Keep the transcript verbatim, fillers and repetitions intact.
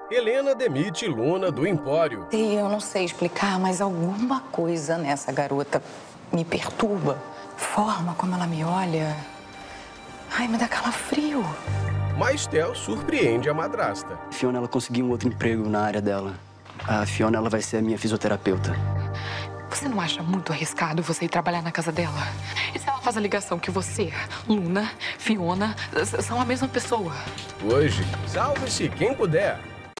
Helena demite Luna do Empório. E eu não sei explicar, mas alguma coisa nessa garota me perturba. Forma como ela me olha. Ai, me dá calafrio. Mas Theo surpreende a madrasta. Fiona, ela conseguiu um outro emprego na área dela. A Fiona, ela vai ser a minha fisioterapeuta. Você não acha muito arriscado você ir trabalhar na casa dela? E se ela faz a ligação que você, Luna, Fiona, são a mesma pessoa? Hoje, salve-se quem puder.